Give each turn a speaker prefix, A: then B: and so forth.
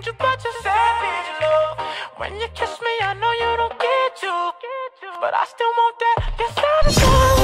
A: need you, but you savage love. When you kiss me, I know you don't get to, but I still want that. Yes, I do.